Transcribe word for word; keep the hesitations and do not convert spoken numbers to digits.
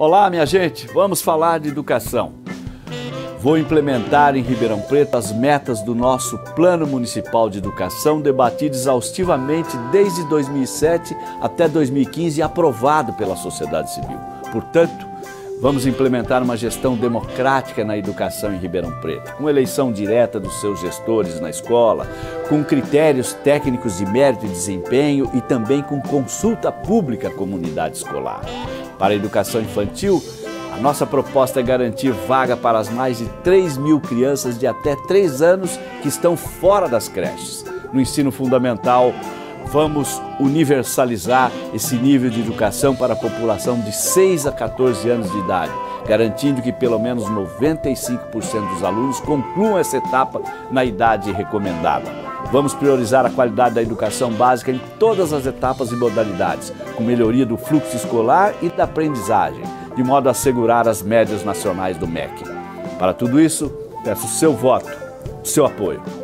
Olá, minha gente, vamos falar de educação. Vou implementar em Ribeirão Preto as metas do nosso Plano Municipal de Educação, debatido exaustivamente desde dois mil e sete até dois mil e quinze e aprovado pela sociedade civil. Portanto, vamos implementar uma gestão democrática na educação em Ribeirão Preto, com eleição direta dos seus gestores na escola, com critérios técnicos de mérito e desempenho e também com consulta pública à comunidade escolar. Para a educação infantil, a nossa proposta é garantir vaga para as mais de três mil crianças de até três anos que estão fora das creches. No ensino fundamental, vamos universalizar esse nível de educação para a população de seis a quatorze anos de idade, garantindo que pelo menos noventa e cinco por cento dos alunos concluam essa etapa na idade recomendada. Vamos priorizar a qualidade da educação básica em todas as etapas e modalidades, com melhoria do fluxo escolar e da aprendizagem, de modo a assegurar as médias nacionais do M E C. Para tudo isso, peço o seu voto, o seu apoio.